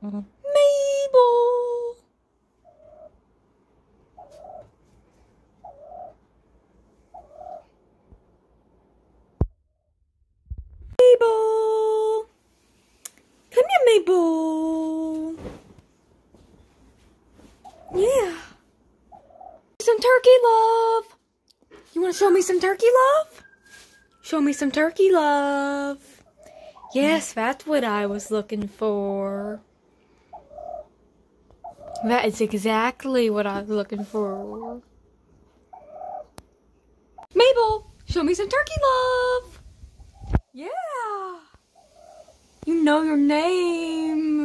Mabel. Mabel. Come here, Mabel. Yeah. Some turkey love. You want to show me some turkey love? Show me some turkey love. Yes, that's what I was looking for. That is exactly what I was looking for. Mabel, show me some turkey love. Yeah. You know your name.